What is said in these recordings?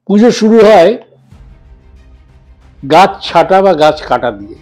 পুজো শুরু হয় গাছ ছাঁটা বা গাছ কাটা দিয়ে,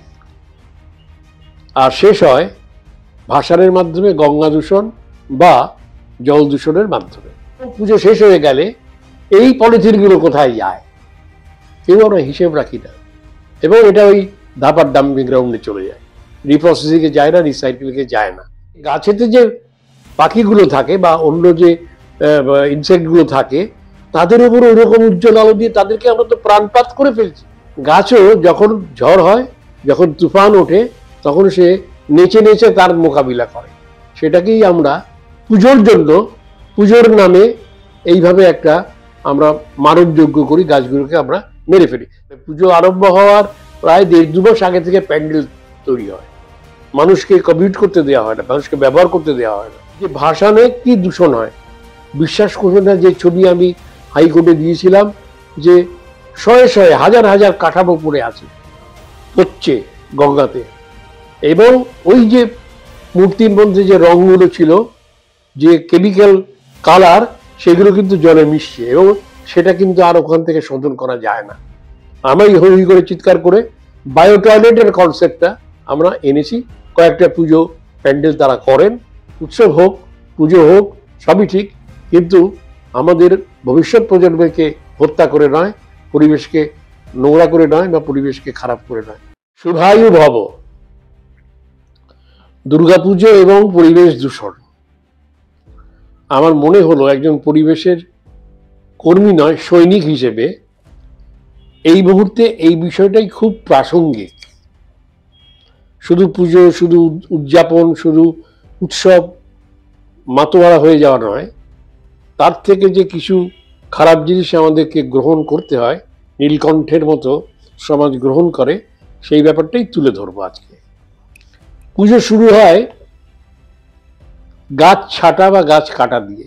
আর শেষ হয় ভাসানের মাধ্যমে, গঙ্গা দূষণ বা জল দূষণের মাধ্যমে। পুজো শেষ হয়ে গেলে এই পলিথিনগুলো কোথায় যায় কেউ আমরা হিসেব রাখি না, এবং এটা ওই ধাপার ডাম্পিং গ্রাউন্ডে চলে যায়, রিপ্রসেসিংয়ে যায় না, রিসাইক্লিংয়ে যায় না। গাছেতে যে পাখিগুলো থাকে বা অন্য যে ইনসেক্টগুলো থাকে তাদের উপর ওইরকম উজ্জ্বল আলো দিয়ে তাদেরকে আমরা তো প্রাণপাত করে ফেলছি। গাছও যখন ঝড় হয়, যখন তুফান ওঠে, তখন সে নেচে নেচে তার মোকাবিলা করে। সেটাকেই আমরা পুজোর জন্য, পুজোর নামে এইভাবে একটা আমরা মানবযজ্ঞ করি, গাছগুলোকে আমরা মেরে ফেলি। পুজো আরম্ভ হওয়ার প্রায় 1.5-2 মাস আগে থেকে প্যান্ডেল তৈরি হয়, মানুষকে কমিউট করতে দেওয়া হয় না, মানুষকে ব্যবহার করতে দেওয়া হয় না। যে ভাসানে কি দূষণ হয় বিশ্বাস করবেন না, যে ছবি আমি হাইকোর্টে দিয়েছিলাম, যে শয়ে শয়ে হাজার হাজার কাঠামো পড়ে আছে, পড়ছে গঙ্গাতে, এবং ওই যে মূর্তির মধ্যে যে রঙগুলো ছিল, যে কেমিক্যাল কালার, সেগুলো কিন্তু জলে মিশছে, এবং সেটা কিন্তু আর ওখান থেকে শোধন করা যায় না। আমি হই করে চিৎকার করে বায়ো টয়লেটের কনসেপ্টটা আমরা এনেছি। কয়েকটা পুজো প্যান্ডেল তারা করেন, উৎসব হোক, পুজো হোক, সবই ঠিক, কিন্তু আমাদের ভবিষ্যৎ প্রজন্মকে হত্যা করে নয়, পরিবেশকে নোংরা করে নয়, বা পরিবেশকে খারাপ করে নয়। শুভায়ু ভব। দুর্গাপুজো এবং পরিবেশ দূষণ, আমার মনে হলো একজন পরিবেশের কর্মী নয়, সৈনিক হিসেবে এই মুহূর্তে এই বিষয়টাই খুব প্রাসঙ্গিক। শুধু পুজো, শুধু উদযাপন, শুধু উৎসব মাতোয়ারা হয়ে যাওয়া নয়, তার থেকে যে কিছু খারাপ জিনিস আমাদেরকে গ্রহণ করতে হয়, নীলকণ্ঠের মতো সমাজ গ্রহণ করে, সেই ব্যাপারটাই তুলে ধরবো আজকে। পুজো শুরু হয় গাছ ছাঁটা বা গাছ কাটা দিয়ে,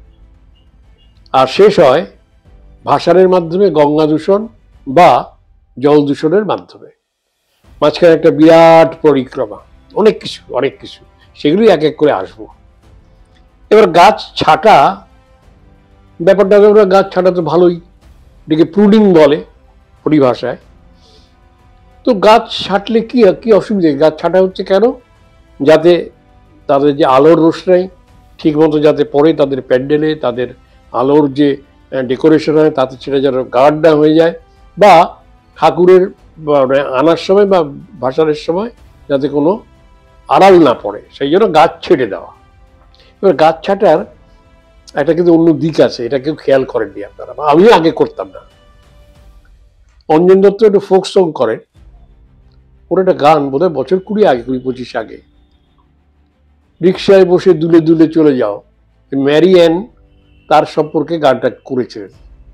আর শেষ হয় ভাসানের মাধ্যমে, গঙ্গা দূষণ বা জল দূষণের মাধ্যমে। মাঝখানে একটা বিরাট পরিক্রমা, অনেক কিছু, সেগুলোই এক এক করে আসবো। এবার গাছ ছাঁটা ব্যাপারটা, গাছ ছাঁটা তো ভালোই, এটাকে প্রুনিং বলে পরিভাষায়। তো গাছ ছাঁটলে কি অসুবিধা? গাছ ছাঁটা হচ্ছে কেন? যাতে তাদের যে আলোর রোশনাই ঠিক মতো যাতে পড়ে তাদের প্যান্ডেলে, তাদের আলোর যে ডেকোরেশন হয় তাতে সেটা যেন গার্ড না হয়ে যায়, বা ঠাকুরের আনার সময় বা ভাসানের সময় যাতে কোনো আড়াল না পড়ে, সেই জন্য গাছ ছেটে দেওয়া। এবার গাছ ছাঁটার একটা কিন্তু অন্য দিক আছে, এটা কেউ খেয়াল করেননি আপনারা, আমিও আগে করতাম না। অঞ্জন দত্ত একটু ফোক সং করেন, ওর একটা গান বোধহয় বছর 20-25 আগে, রিক্সায় বসে দুলে দুলে চলে যাও, ম্যারি অ্যান তার সম্পর্কে গানটা করেছিলেন।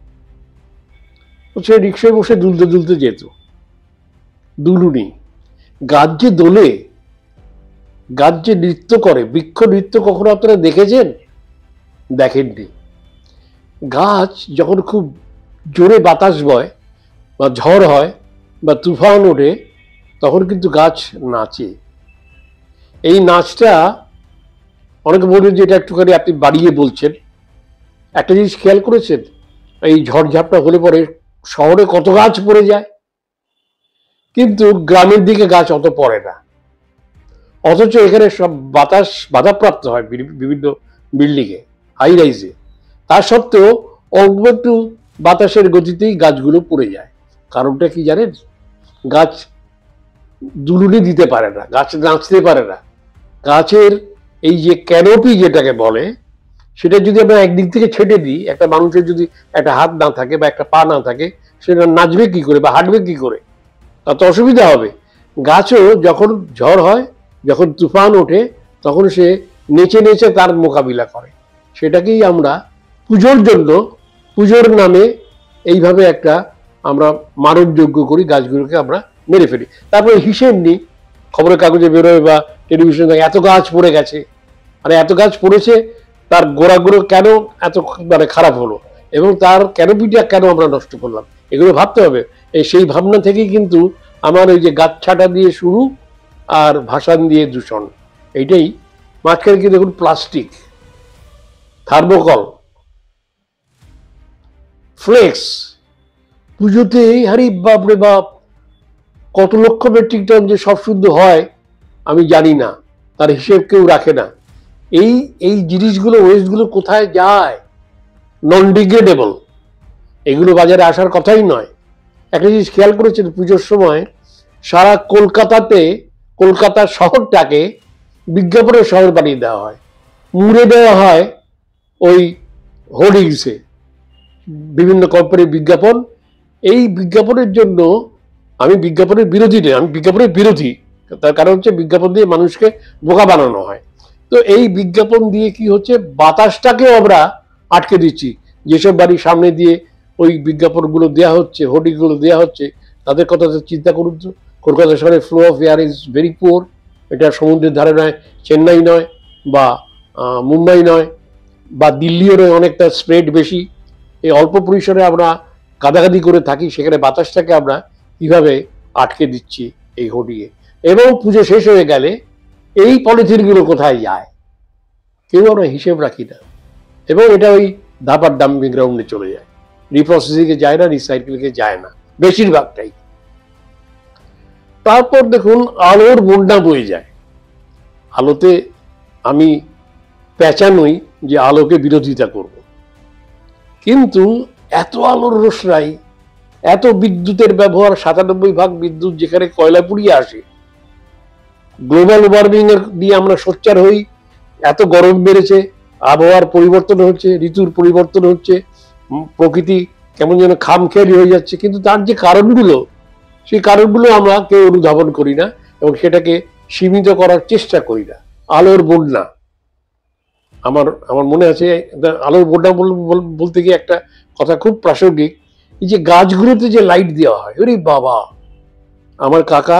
সে রিক্সায় বসে দুলতে দুলতে যেত, দুলুনি। গাছ যে দোলে, গাছ যে নৃত্য করে, বৃক্ষ নৃত্য কখনো আপনারা দেখেছেন? দেখেননি। গাছ যখন খুব জোরে বাতাস বয় বা ঝড় হয় বা তুফান ওঠে, তখন কিন্তু গাছ নাচে। এই নাচটা অনেকে বলবেন যে এটা একটুখানি আপনি বাড়িয়ে বলছেন। একটা জিনিস খেয়াল করেছেন, এই ঝড়ঝাপটা হলে পরে শহরে কত গাছ পড়ে যায়, কিন্তু গ্রামের দিকে গাছ অত পড়ে না, অথচ এখানে সব বাতাস বাধাপ্রাপ্ত হয় বিভিন্ন বিল্ডিংয়ে, হাই রাইজে। তা সত্ত্বেও অল্প একটু বাতাসের গতিতেই গাছগুলো পড়ে যায়। কারণটা কি জানেন? গাছ দুলুনি দিতে পারে না, গাছ নাচতে পারে না। গাছের এই যে ক্যানোপি যেটাকে বলে, সেটা যদি আমরা একদিক থেকে ছেটে দিই, একটা মানুষের যদি একটা হাত না থাকে বা একটা পা না থাকে, সেটা নাচবে কি করে বা হাঁটবে কি করে? তাতে অসুবিধা হবে। গাছও যখন ঝড় হয়, যখন তুফান ওঠে, তখন সে নেচে নেচে তার মোকাবিলা করে। সেটাকেই আমরা পুজোর জন্য, পুজোর নামে এইভাবে একটা আমরা মানবযজ্ঞ করি, গাছগুলোকে আমরা মেরে ফেলি। তারপরে হিসেব নিই, খবরের কাগজে বেরোয় বা টেলিভিশনে দেখে এত গাছ পড়ে গেছে, মানে এত গাছ পড়েছে, তার গোড়াগুলো কেন এত খারাপ হলো, এবং তার ক্যানোপিটা কেন আমরা নষ্ট করলাম, এগুলো ভাবতে হবে। সেই ভাবনা থেকেই কিন্তু আমার ওই যে গাছ ছাঁটা দিয়ে শুরু আর ভাসান দিয়ে দূষণ, এইটাই। মাঝখানে কি দেখুন, প্লাস্টিক, থার্মোকল, ফ্লেক্স, পুজোতে আরে বাপরে বাপ, কত লক্ষ মেট্রিক টন যে সব শুদ্ধ হয় আমি জানি না, তার হিসেব কেউ রাখে না। এই এই জিনিসগুলো, ওয়েস্টগুলো কোথায় যায়? নন ডিগ্রেডেবল, এগুলো বাজারে আসার কথাই নয়। একটা জিনিস খেয়াল করেছেন, পুজোর সময় সারা কলকাতাতে, কলকাতা শহরটাকে বিজ্ঞাপনের শহর বানিয়ে দেওয়া হয়, মুড়ে দেওয়া হয় ওই হোর্ডিংসে বিভিন্ন কোম্পানির বিজ্ঞাপন। এই বিজ্ঞাপনের জন্য আমি বিজ্ঞাপনের বিরোধী নই, আমি বিজ্ঞাপনের বিরোধী। তার কারণ হচ্ছে বিজ্ঞাপন দিয়ে মানুষকে বোকা বানানো হয়। তো এই বিজ্ঞাপন দিয়ে কি হচ্ছে, বাতাসটাকেও আমরা আটকে দিচ্ছি। যেসব বাড়ির সামনে দিয়ে ওই বিজ্ঞাপনগুলো দেওয়া হচ্ছে, হোর্ডিংগুলো দেওয়া হচ্ছে, তাদের কথা চিন্তা করুন তো। কলকাতা শহরে flow of air is very poor. এটা সমুদ্রের ধারে নয়, চেন্নাই নয়, বা মুম্বাই নয়, বা দিল্লিও নয়, অনেকটা স্প্রেড বেশি। এই অল্প পরিসরে আমরা গাদাগাদি করে থাকি, সেখানে বাতাসটাকে আমরা কিভাবে আটকে দিচ্ছি এই হোর্ডিংয়ে। এবং পুজো শেষ হয়ে গেলে এই পলিথিনগুলো কোথায় যায় কেউ আমরা হিসেব রাখি না, এবং এটা ওই ধাপার ডাম্পিং গ্রাউন্ডে চলে যায়, রিপ্রসেসিংয়ে যায় না, রিসাইকেলকে যায় না বেশিরভাগটাই। তারপর দেখুন আলোর বন্যা বয়ে যায়। আলোতে আমি প্যাঁচা নই যে আলোকে বিরোধিতা করব, কিন্তু এত আলোর রোশনাই, এত বিদ্যুতের ব্যবহার, ৯৭% বিদ্যুৎ যেখানে কয়লা পুড়িয়ে আসে। গ্লোবাল ওয়ার্মিং এর দিয়ে আমরা সোচ্চার হই, এত গরম বেড়েছে, আবহাওয়ার পরিবর্তন হচ্ছে, ঋতুর পরিবর্তন হচ্ছে, প্রকৃতি কেমন যেন খামখেয়ালি হয়ে যাচ্ছে, কিন্তু তার যে কারণগুলো, সেই কারণগুলো আমরা কেউ অনুধাবন করি না এবং সেটাকে সীমিত করার চেষ্টা করি না। আলোর বন্যা, আমার আমার মনে আছে আলোর বন্যা বলতে গিয়ে একটা কথা খুব প্রাসঙ্গিক। এই যে গাছগুলোতে যে লাইট দেওয়া হয়, ওরে বাবা, আমার কাকা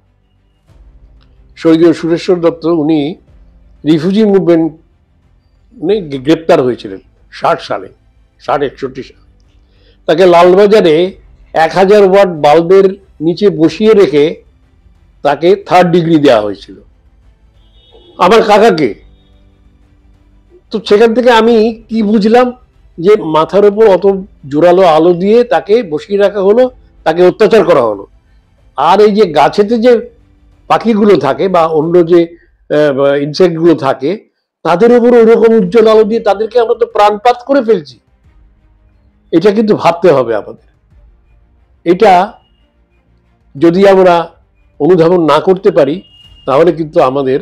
স্বর্গীয় সুরেশ্বর দত্ত, উনি রিফিউজি মুভমেন্ট গ্রেপ্তার হয়েছিলেন 60 সালে, 60-61 সালে। তাকে লালবাজারে 1000 ওয়াট বাল্বের নিচে বসিয়ে রেখে তাকে 3rd ডিগ্রি দেওয়া হয়েছিল আমার কাকাকে। তো সেখান থেকে আমি কি বুঝলাম, যে মাথার উপর অত জোরালো আলো দিয়ে তাকে বসিয়ে রাখা হলো, তাকে অত্যাচার করা হলো। আর এই যে গাছেতে যে পাখিগুলো থাকে বা অন্য যে ইনসেক্টগুলো থাকে, তাদের উপর ওইরকম উজ্জ্বল আলো দিয়ে তাদেরকে আমরা তো প্রাণপাত করে ফেলছি। এটা কিন্তু ভাবতে হবে আমাদের। এটা যদি আমরা অনুধাবন না করতে পারি, তাহলে কিন্তু আমাদের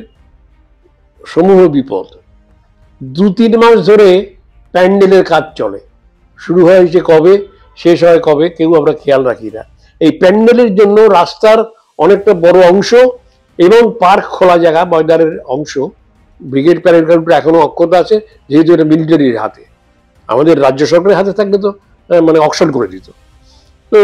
সমূহ বিপদ। 2-3 মাস ধরে প্যান্ডেলের কাজ চলে, শুরু হয়েছে কবে, শেষ হয় কবে, কেউ আমরা খেয়াল রাখি না। এই প্যান্ডেলের জন্য রাস্তার অনেকটা বড় অংশ এবং পার্ক খোলা জায়গা, ময়দানের অংশ ব্রিগেড প্যারেড গ্রাউন্ডে এখনো অক্ষত আছে, যেহেতু এটা মিলিটারির হাতে। আমাদের রাজ্য সরকারের হাতে থাকলে তো মানে অকশন করে দিত। তো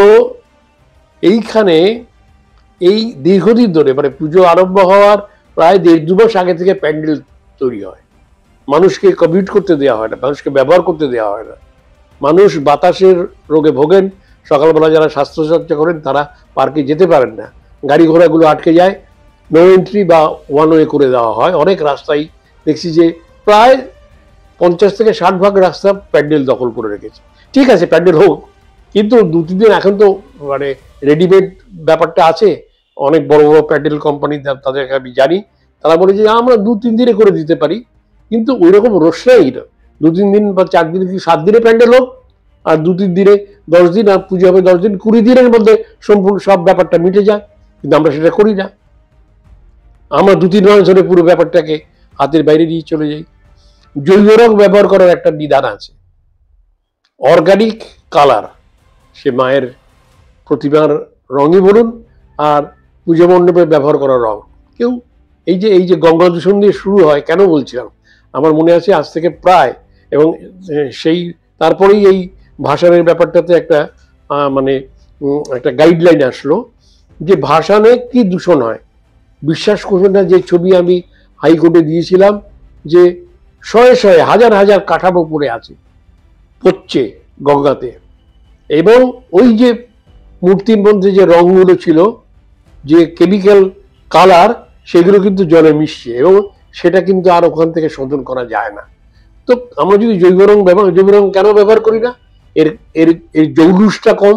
এইখানে এই দীর্ঘদিন ধরে, মানে পুজো আরম্ভ হওয়ার প্রায় 1.5-2 মাস আগে থেকে প্যান্ডেল তৈরি হয়। মানুষকে কমিউট করতে দেওয়া হয় না, মানুষকে ব্যবহার করতে দেওয়া হয় না। মানুষ বাতাসের রোগে ভোগেন। সকালবেলা যারা স্বাস্থ্যচর্চা করেন তারা পার্কে যেতে পারেন না, গাড়ি ঘোড়াগুলো আটকে যায়, নো এন্ট্রি বা 1 ওয়ে করে দেওয়া হয়। অনেক রাস্তায় দেখছি যে প্রায় 50-60% রাস্তা প্যান্ডেল দখল করে রেখেছে। ঠিক আছে, প্যান্ডেল হোক, কিন্তু 2-3 দিন, এখন তো মানে রেডিমেড ব্যাপারটা আছে। অনেক বড় বড় প্যান্ডেল কোম্পানি, তাদেরকে আমি জানি, তারা বলে যে আমরা 2-3 দিনে করে দিতে পারি, কিন্তু ওই রকম রোশনাই না। 2-3 দিন বা 4 দিন কি 7 দিনে প্যান্ডেল হোক, আর 2-3 দিনে 10 দিন, আর পুজো হবে 10 দিন, 20 দিনের মধ্যে সম্পূর্ণ সব ব্যাপারটা মিটে যায়, কিন্তু আমরা সেটা করি না। আমরা 2-3 মাস ধরে পুরো ব্যাপারটাকে হাতের বাইরে নিয়ে চলে যাই। জৈব রং ব্যবহার করার একটা বিধান আছে, অর্গানিক কালার, সে মায়ের প্রতিমার রঙই বলুন আর পুজো মণ্ডপে ব্যবহার করা রং। কেউ এই যে গঙ্গা দূষণ দিয়ে শুরু হয়, কেন বলছিলাম, আমার মনে আছে আজ থেকে প্রায়, এবং সেই তারপরেই এই ভাসানের ব্যাপারটাতে একটা মানে একটা গাইডলাইন আসলো যে ভাসানে কি দূষণ হয়। বিশ্বাস করবেন না, যে ছবি আমি হাইকোর্টে দিয়েছিলাম, যে শয়ে শয়ে হাজার হাজার কাঠামো পড়ে আছে, পড়ছে গঙ্গাতে, এবং ওই যে মূর্তির মধ্যে যে রঙগুলো ছিল, যে কেমিক্যাল কালার, সেগুলো কিন্তু জলে মিশছে, এবং সেটা কিন্তু আর ওখান থেকে শোধন করা যায় না। তো আমরা যদি জৈব রং কেন ব্যবহার করি না? এর এর এর জৌলুসটা কম,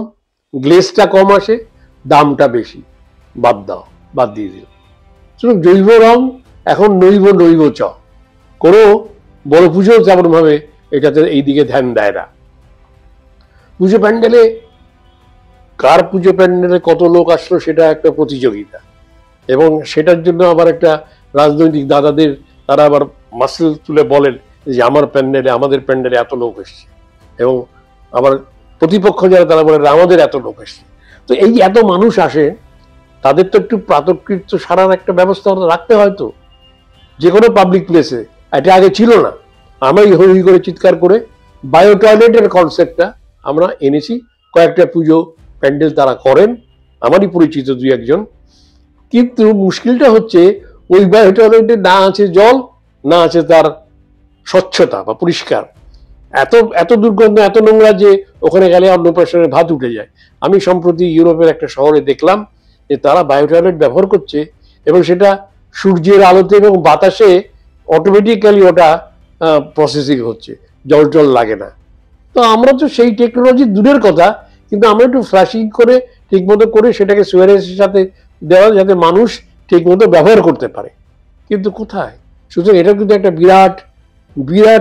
গ্লেজটা কম আসে, দামটা বেশি, বাদ দিয়ে দিল। সুতরাং জৈব রং এখন নৈব নৈব চ, কোনো বড় পুজো তেমন ভাবে এটাতে এই দিকে ধ্যান দেয় না। পুজো প্যান্ডেলে কার পুজো প্যান্ডেলে কত লোক আসলো সেটা একটা প্রতিযোগিতা, এবং সেটার জন্য আবার একটা রাজনৈতিক দাদাদের তারা আবার মাসেল তুলে বলেন যে আমাদের প্যান্ডেলে এত লোক এসছে, এবং আবার প্রতিপক্ষ যারা তারা বলেন আমাদের এত লোক এসছে। তো এই এত মানুষ আসে, তাদের তো একটু প্রাতকৃত্য সারার একটা ব্যবস্থা রাখতে হয়। তো যে কোনো পাবলিক প্লেসে, এটা আগে ছিল না। আমরা হই করে চিৎকার করে বায়ো টয়লেটের কনসেপ্টটা আমরা এনেছি। কয়েকটা পুজো প্যান্ডেল তারা করেন, আমারই পরিচিত দুই একজন। কিন্তু মুশকিলটা হচ্ছে ওই বায়ো টয়লেটে না আছে জল, না আছে তার স্বচ্ছতা বা পরিষ্কার। এত এত দুর্গন্ধ, এত নোংরা যে ওখানে গেলে অন্নপ্রাশনের ভাত উঠে যায়। আমি সম্প্রতি ইউরোপের একটা শহরে দেখলাম যে তারা বায়ো টয়লেট ব্যবহার করছে, এবং সেটা সূর্যের আলোতে এবং বাতাসে অটোমেটিক্যালি ওটা প্রসেসিং হচ্ছে, জল লাগে না। তো আমরা তো সেই টেকনোলজি দূরের কথা, কিন্তু আমরা একটু ফ্লাশিং করে ঠিকমতো করে সেটাকে সুয়ারেজের সাথে দেওয়া, যাতে মানুষ ঠিকমতো ব্যবহার করতে পারে। কিন্তু কোথায়? সুতরাং এটা কিন্তু একটা বিরাট বিরাট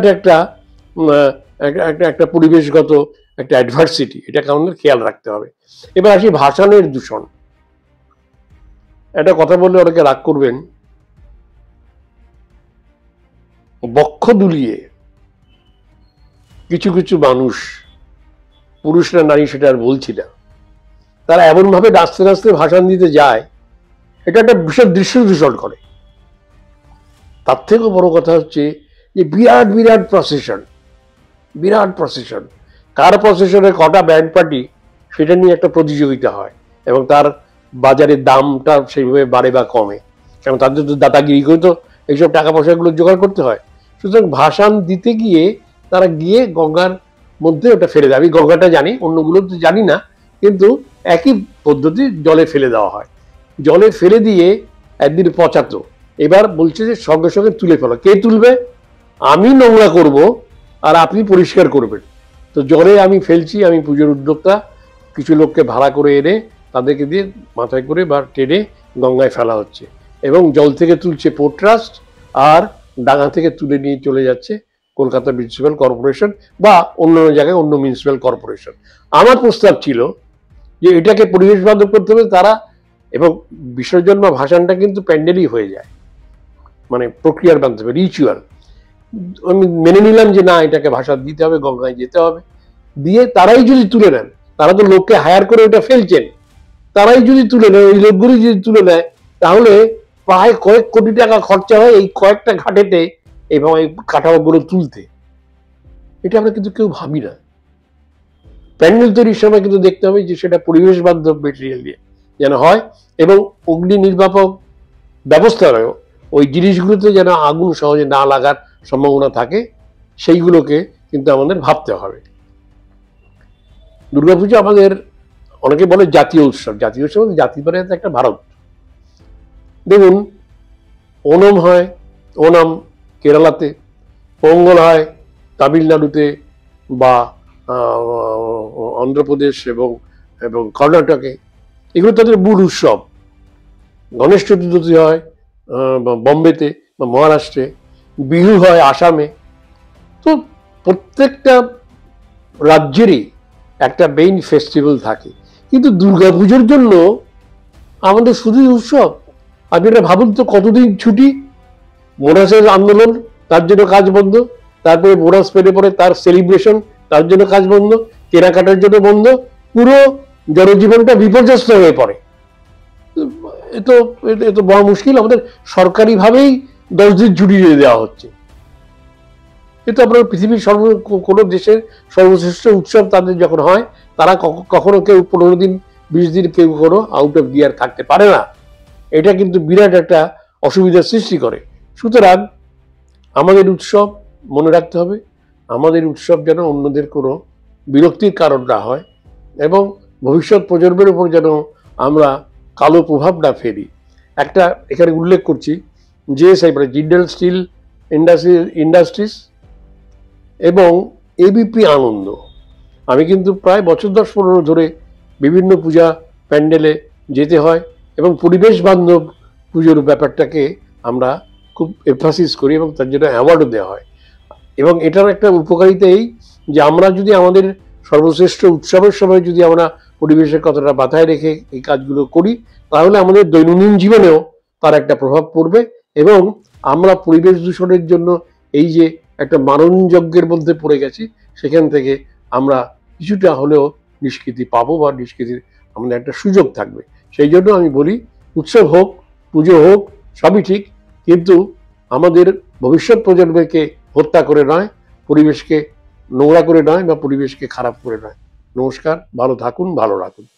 একটা পরিবেশগত একটা অ্যাডভার্সিটি, এটাকে আমাদের খেয়াল রাখতে হবে। এবার আসি ভাষণের দূষণ। একটা কথা বললে অনেকে রাগ করবেন, বক্ষ দুলিয়ে কিছু কিছু মানুষ, পুরুষ না নারী সেটা আর বলছি না, তারা এমন ভাবে নাচতে নাচতে ভাষণ দিতে যায়, এটা একটা বিশাল দৃশ্য দূষণ করে। তার থেকেও বড় কথা হচ্ছে যে বিরাট বিরাট প্রসেশন, কার প্রসেশনে কটা ব্যান্ড পার্টি, সেটা নিয়ে একটা প্রতিযোগিতা হয়, এবং তার বাজারের দামটা সেইভাবে বাড়ে বা কমে, কারণ তাদের তো দাদাগিরি করে তো এইসব টাকা পয়সাগুলো জোগাড় করতে হয়। সুতরাং ভাষণ দিতে গিয়ে তারা গিয়ে গঙ্গার মধ্যে ওটা ফেলে দেয়। আমি গঙ্গাটা জানি, অন্যগুলো তো জানি না, কিন্তু একই পদ্ধতি জলে ফেলে দেওয়া হয়। জলে ফেলে দিয়ে একদিন পচাতো, এবার বলছে যে সঙ্গে সঙ্গে তুলে ফেলো। কে তুলবে? আমি নোংরা করব আর আপনি পরিষ্কার করবেন। তো জলে আমি ফেলছি, আমি পুজোর উদ্যোক্তা, কিছু লোককে ভাড়া করে এনে তাদেরকে দিয়ে মাথায় করে বা টেনে গঙ্গায় ফেলা হচ্ছে, এবং জল থেকে তুলছে পোর্ট ট্রাস্ট, আর ডাঙা থেকে তুলে নিয়ে চলে যাচ্ছে কলকাতা মিউনিসিপ্যাল কর্পোরেশন বা অন্য জায়গায় অন্য মিউনিসিপ্যাল কর্পোরেশন। আমার প্রস্তাব ছিল যে এটাকে পরিবেশ বান্ধব করতে হবে তারা, এবং বিসর্জন বা ভাসানটা কিন্তু প্যান্ডেলই হয়ে যায়, মানে প্রক্রিয়ার মাধ্যমে রিচুয়াল। আমি মেনে নিলাম যে না, এটাকে ভাষা দিতে হবে, গঙ্গায় যেতে হবে, দিয়ে তারাই যদি তুলে নেন, তারা তো লোককে হায়ার করে ওটা ফেলছেন, তারাই যদি তুলে নেয়, ওই লোকগুলি যদি তুলে নেয়, তাহলে প্রায় কয়েক কোটি টাকা খরচা হয় এই কয়েকটা ঘাটেতে এবং এই কাঠামোগুলো তুলতে। এটা আমরা কিন্তু কেউ ভাবি না। প্যান্ডেল তৈরির সময় কিন্তু দেখতে হবে যে সেটা পরিবেশ বান্ধব মেটেরিয়াল দিয়ে যেন হয়, এবং অগ্নি নির্বাপক ব্যবস্থায়ও ওই জিনিসগুলোতে যেন আগুন সহজে না লাগার সম্ভাবনা থাকে, সেইগুলোকে কিন্তু আমাদের ভাবতে হবে। দুর্গাপুজো আমাদের, অনেকে বলে জাতীয় উৎসব, জাতীয় উৎসব জাতি মানে একটা ভারত। দেখুন, ওনম হয়, ওনাম কেরালাতে, পোঙ্গল হয় তামিলনাড়ুতে বা অন্ধ্রপ্রদেশ এবং এবং কর্ণাটকে, এগুলো তাদের মূল উৎসব। গণেশ চতুর্থী হয় বম্বেতে বা মহারাষ্ট্রে, বিহু হয় আসামে। তো প্রত্যেকটা রাজ্যেরই একটা মেইন ফেস্টিভ্যাল থাকে, কিন্তু দুর্গাপুজোর জন্য আমাদের শুধুই উৎসব। আপনি এটা ভাবুন তো, কতদিন ছুটি, বোনাসের আন্দোলন তার জন্য কাজ বন্ধ, তারপরে বোনাস পেলে পরে তার সেলিব্রেশন তার জন্য কাজ বন্ধ, কেনাকাটার জন্য বন্ধ, পুরো জনজীবনটা বিপর্যস্ত হয়ে পড়ে। এ তো বড় মুশকিল। আমাদের সরকারিভাবেই 10 দিন ছুটি দিয়ে দেওয়া হচ্ছে। কিন্তু আপনার পৃথিবীর কোনো দেশের সর্বশ্রেষ্ঠ উৎসব তাদের যখন হয়, তারা কখনো কেউ 15 দিন 20 দিন কেউ কোনো আউট অফ গিয়ার থাকতে পারে না। এটা কিন্তু বিরাট একটা অসুবিধার সৃষ্টি করে। সুতরাং আমাদের উৎসব মনে রাখতে হবে, আমাদের উৎসব যেন অন্যদের কোনো বিরক্তির কারণ না হয়, এবং ভবিষ্যৎ প্রজন্মের উপর যেন আমরা কালো প্রভাব না ফেলি। একটা এখানে উল্লেখ করছি, জিএসআই মানে জিন্দাল স্টিল ইন্ডাস্ট্রিজ এবং এবিপি আনন্দ, আমি কিন্তু প্রায় বছর 10-15 ধরে বিভিন্ন পূজা প্যান্ডেলে যেতে হয় এবং পরিবেশ বান্ধব পুজোর ব্যাপারটাকে আমরা খুব এমফাসিস করি এবং তার জন্য অ্যাওয়ার্ডও দেওয়া হয়। এবং এটার একটা উপকারিতা এই যে আমরা যদি আমাদের সর্বশ্রেষ্ঠ উৎসবের সময় যদি আমরা পরিবেশের কথাটা মাথায় রেখে এই কাজগুলো করি, তাহলে আমাদের দৈনন্দিন জীবনেও তার একটা প্রভাব পড়বে এবং আমরা পরিবেশ দূষণের জন্য এই যে একটা মারণযজ্ঞের মধ্যে পড়ে গেছি, সেখান থেকে আমরা কিছুটা হলেও নিষ্কৃতি পাবো বা নিষ্কৃতির আমাদের একটা সুযোগ থাকবে। সেই জন্য আমি বলি, উৎসব হোক, পুজো হোক, সবই ঠিক, কিন্তু আমাদের ভবিষ্যৎ প্রজন্মকে হত্যা করে নয়, পরিবেশকে নোংরা করে নয় বা পরিবেশকে খারাপ করে নয়। নমস্কার, ভালো থাকুন, ভালো রাখুন।